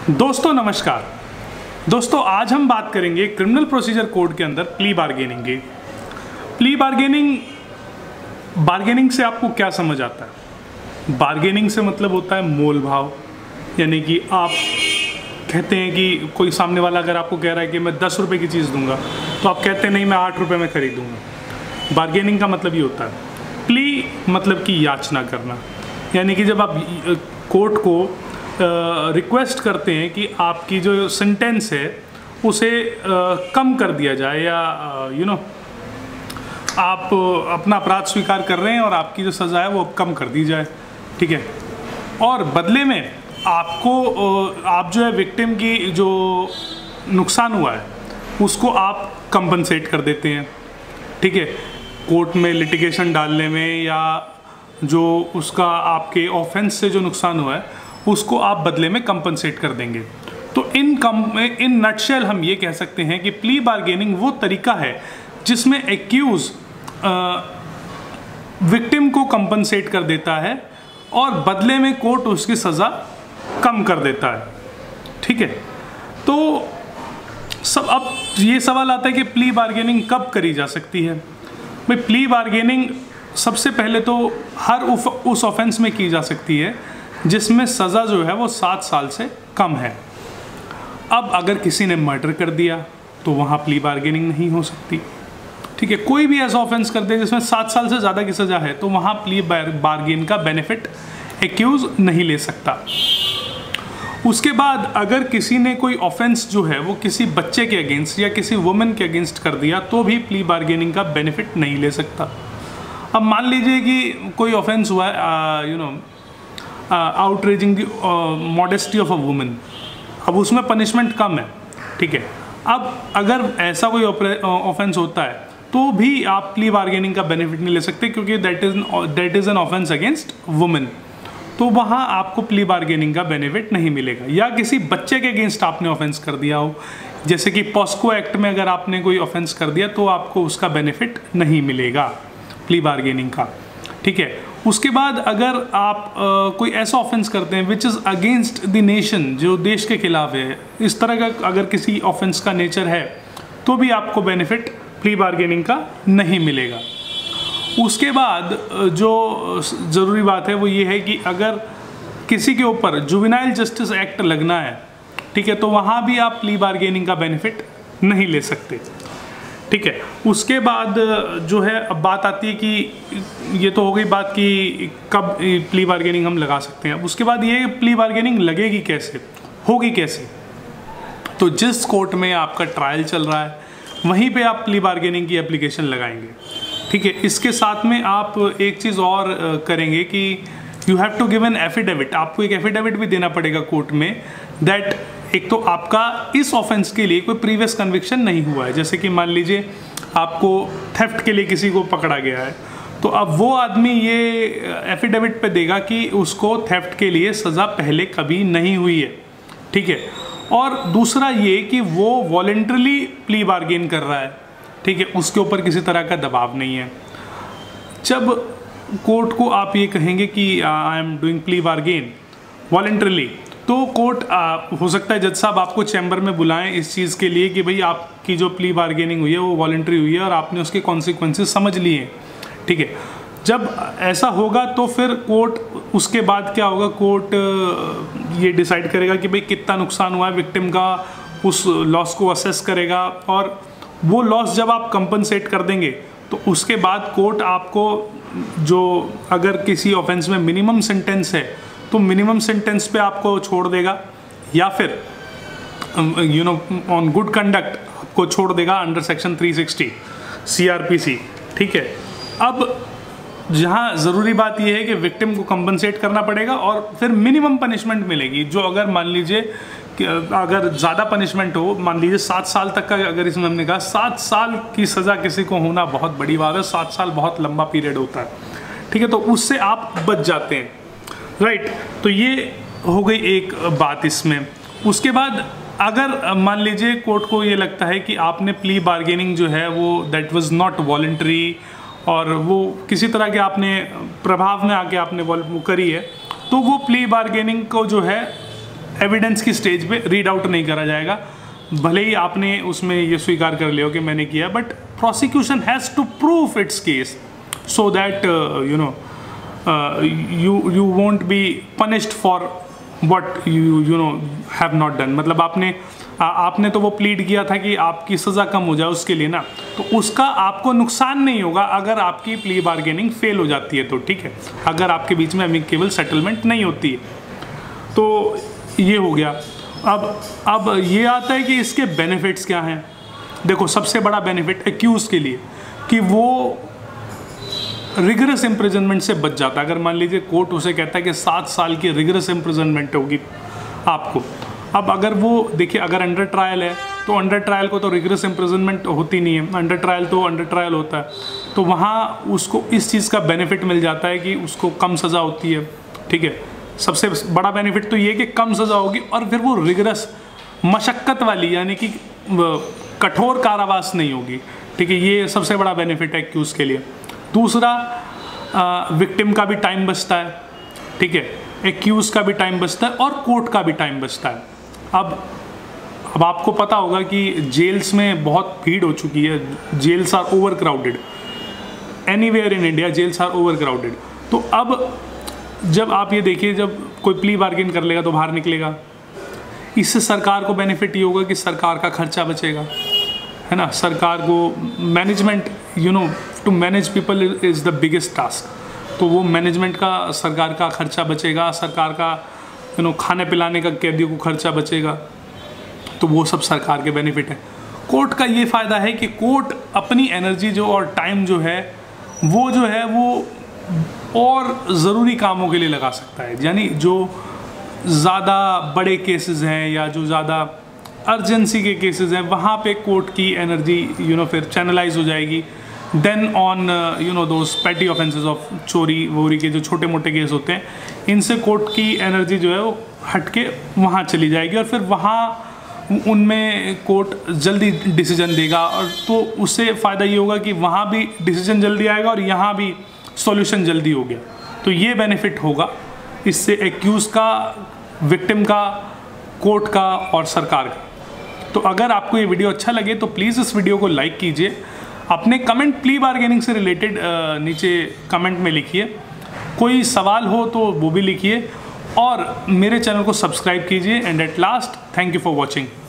दोस्तों नमस्कार। दोस्तों आज हम बात करेंगे क्रिमिनल प्रोसीजर कोड के अंदर प्ली बार्गेनिंग की। प्ली बार्गेनिंग से आपको क्या समझ आता है? बार्गेनिंग से मतलब होता है मोल भाव, यानी कि आप कहते हैं कि कोई सामने वाला अगर आपको कह रहा है कि मैं 10 रुपये की चीज़ दूंगा तो आप कहते हैं नहीं मैं 8 रुपये में खरीदूंगा। बार्गेनिंग का मतलब ये होता है। प्ली मतलब कि याचना करना, यानी कि जब आप कोर्ट को रिक्वेस्ट करते हैं कि आपकी जो सेंटेंस है उसे कम कर दिया जाए, या आप अपना अपराध स्वीकार कर रहे हैं और आपकी जो सज़ा है वो कम कर दी जाए, ठीक है। और बदले में आपको आप जो है विक्टिम की जो नुकसान हुआ है उसको आप कंपनसेट कर देते हैं, ठीक है। कोर्ट में लिटिगेशन डालने में या जो उसका आपके ऑफेंस से जो नुकसान हुआ है उसको आप बदले में कंपनसेट कर देंगे। तो इन नटशेल हम ये कह सकते हैं कि प्ली बार्गेनिंग वो तरीका है जिसमें एक्यूज विक्टिम को कंपनसेट कर देता है और बदले में कोर्ट उसकी सज़ा कम कर देता है, ठीक है। तो अब ये सवाल आता है कि प्ली बार्गेनिंग कब करी जा सकती है? भाई प्ली बार्गेनिंग सबसे पहले तो हर उस ऑफेंस में की जा सकती है जिसमें सज़ा जो है वो 7 साल से कम है। अब अगर किसी ने मर्डर कर दिया तो वहाँ प्ली बार्गेनिंग नहीं हो सकती, ठीक है। कोई भी ऐसा ऑफेंस कर दे जिसमें 7 साल से ज़्यादा की सज़ा है तो वहाँ प्ली बार्गेन का बेनिफिट एक्यूज नहीं ले सकता। उसके बाद अगर किसी ने कोई ऑफेंस जो है वो किसी बच्चे के अगेंस्ट या किसी वुमेन के अगेंस्ट कर दिया तो भी प्ली बार्गेनिंग का बेनिफिट नहीं ले सकता। अब मान लीजिए कि कोई ऑफेंस हुआ है outraging the modesty of a women, अब उसमें पनिशमेंट कम है, ठीक है। अब अगर ऐसा कोई ऑफेंस होता है तो भी आप प्ली बार्गेनिंग का बेनिफिट नहीं ले सकते क्योंकि that is an offence against women, तो वहाँ आपको प्ली बार्गेनिंग का बेनिफिट नहीं मिलेगा। या किसी बच्चे के अगेंस्ट आपने ऑफेंस कर दिया हो, जैसे कि पॉस्को एक्ट में अगर आपने कोई ऑफेंस कर दिया तो आपको उसका बेनिफिट नहीं मिलेगा प्ली बार्गेनिंग का, ठीक है। उसके बाद अगर आप कोई ऐसा ऑफेंस करते हैं which is against the nation, जो देश के खिलाफ है, इस तरह का अगर किसी ऑफेंस का नेचर है तो भी आपको बेनिफिट प्ली बार्गेनिंग का नहीं मिलेगा। उसके बाद जो ज़रूरी बात है वो ये है कि अगर किसी के ऊपर जुवेनाइल जस्टिस एक्ट लगना है, ठीक है, तो वहाँ भी आप प्ली बार्गेनिंग का बेनिफिट नहीं ले सकते, ठीक है। उसके बाद जो है अब बात आती है कि ये तो हो गई बात कि कब प्ली बार्गेनिंग हम लगा सकते हैं। अब उसके बाद ये प्ली बार्गेनिंग लगेगी कैसे, होगी कैसे? तो जिस कोर्ट में आपका ट्रायल चल रहा है वहीं पे आप प्ली बार्गेनिंग की एप्लीकेशन लगाएंगे, ठीक है। इसके साथ में आप एक चीज़ और करेंगे कि you have to give an affidavit, आपको एक एफिडेविट भी देना पड़ेगा कोर्ट में दैट एक तो आपका इस ऑफेंस के लिए कोई प्रीवियस कन्विक्शन नहीं हुआ है। जैसे कि मान लीजिए आपको थेफ्ट के लिए किसी को पकड़ा गया है तो अब वो आदमी ये एफिडेविट पे देगा कि उसको थेफ्ट के लिए सज़ा पहले कभी नहीं हुई है, ठीक है। और दूसरा ये कि वो वॉलंटरली प्ली बार्गेन कर रहा है, ठीक है, उसके ऊपर किसी तरह का दबाव नहीं है। जब कोर्ट को आप ये कहेंगे कि I am doing plea bargain voluntarily, तो कोर्ट हो सकता है जज साहब आपको चैम्बर में बुलाएं इस चीज़ के लिए कि भाई आपकी जो प्ली बार्गेनिंग हुई है वो वॉलंटरी हुई है और आपने उसके कॉन्सिक्वेंसेस समझ लिए हैं, ठीक है। जब ऐसा होगा तो फिर कोर्ट उसके बाद क्या होगा, कोर्ट ये डिसाइड करेगा कि भाई कितना नुकसान हुआ है विक्टिम का, उस लॉस को असेस करेगा और वो लॉस जब आप कंपनसेट कर देंगे तो उसके बाद कोर्ट आपको जो अगर किसी ऑफेंस में मिनिमम सेंटेंस है तो मिनिमम सेंटेंस पे आपको छोड़ देगा या फिर ऑन गुड कंडक्ट आपको छोड़ देगा अंडर सेक्शन 360 CrPC, ठीक है। अब जहाँ ज़रूरी बात यह है कि विक्टिम को कंपनसेट करना पड़ेगा और फिर मिनिमम पनिशमेंट मिलेगी, जो अगर मान लीजिए कि अगर ज़्यादा पनिशमेंट हो, मान लीजिए 7 साल तक का, अगर इसमें हमने कहा 7 साल की सज़ा किसी को होना बहुत बड़ी बात है, 7 साल बहुत लंबा पीरियड होता है, ठीक है, तो उससे आप बच जाते हैं, राइट। तो ये हो गई एक बात इसमें। उसके बाद अगर मान लीजिए कोर्ट को ये लगता है कि आपने प्ली बार्गेनिंग जो है वो दैट वाज नॉट वॉलंटरी और वो किसी तरह के आपने प्रभाव में आके आपने वो करी है, तो वो प्ली बार्गेनिंग को जो है एविडेंस की स्टेज पे रीड आउट नहीं करा जाएगा, भले ही आपने उसमें ये स्वीकार कर लिया हो कि मैंने किया, but prosecution has to prove its case so that you won't be punished for what you know have not done। मतलब आपने तो वो प्लीड किया था कि आपकी सज़ा कम हो जाए उसके लिए ना, तो उसका आपको नुकसान नहीं होगा अगर आपकी प्ली बार्गेनिंग फेल हो जाती है तो, ठीक है, अगर आपके बीच में अमिकेबल सेटलमेंट नहीं होती है। तो ये हो गया। अब ये आता है कि इसके बेनिफिट्स क्या हैं। देखो, सबसे बड़ा बेनिफिट एक्यूज के लिए कि वो रिगरस इम्प्रिजनमेंट से बच जाता है। अगर मान लीजिए कोर्ट उसे कहता है कि 7 साल की रिगरस इम्प्रिजनमेंट होगी आपको, अब अगर वो देखिए, अगर अंडर ट्रायल है तो अंडर ट्रायल को तो रिगरस इम्प्रिजनमेंट होती नहीं है, अंडर ट्रायल तो अंडर ट्रायल होता है, तो वहाँ उसको इस चीज़ का बेनिफिट मिल जाता है कि उसको कम सज़ा होती है, ठीक है। सबसे बड़ा बेनिफिट तो ये कि कम सज़ा होगी और फिर वो रिगरस मशक्क़त वाली यानी कि कठोर कारावास नहीं होगी, ठीक है। ये सबसे बड़ा बेनिफिट है एक्यूज़ के लिए। दूसरा, विक्टिम का भी टाइम बचता है, ठीक है, एक्यूज का भी टाइम बचता है और कोर्ट का भी टाइम बचता है। अब आपको पता होगा कि जेल्स में बहुत भीड़ हो चुकी है, jails are overcrowded, anywhere in India jails are overcrowded. तो अब जब आप ये देखिए, जब कोई प्ली बार्गेन कर लेगा तो बाहर निकलेगा, इससे सरकार को बेनिफिट ये होगा कि सरकार का खर्चा बचेगा, है ना। सरकार को management, to manage people is the biggest task, तो वो मैनेजमेंट का सरकार का खर्चा बचेगा, सरकार का खाने पिलाने का कैदियों को खर्चा बचेगा, तो वो सब सरकार के बेनिफिट है। कोर्ट का ये फ़ायदा है कि कोर्ट अपनी एनर्जी जो और टाइम जो है वो और ज़रूरी कामों के लिए लगा सकता है, यानी जो ज़्यादा बड़े केसेस हैं या जो ज़्यादा अर्जेंसी के केसेस हैं वहाँ पे कोर्ट की एनर्जी फिर चैनलाइज हो जाएगी then on those petty offences of चोरी वोरी के जो छोटे मोटे केस होते हैं, इनसे कोर्ट की एनर्जी जो है वो हट के वहाँ चली जाएगी और फिर वहाँ उनमें कोर्ट जल्दी डिसीजन देगा, और तो उससे फ़ायदा ये होगा कि वहाँ भी डिसीजन जल्दी आएगा और यहाँ भी सॉल्यूशन जल्दी हो गया। तो ये बेनिफिट होगा इससे एक्यूज़ का, विक्टिम का, कोर्ट का और सरकार का। तो अगर आपको ये वीडियो अच्छा लगे तो प्लीज़ इस वीडियो को लाइक कीजिए, अपने कमेंट प्ली बार्गेनिंग से रिलेटेड नीचे कमेंट में लिखिए, कोई सवाल हो तो वो भी लिखिए और मेरे चैनल को सब्सक्राइब कीजिए। And at last, thank you for watching.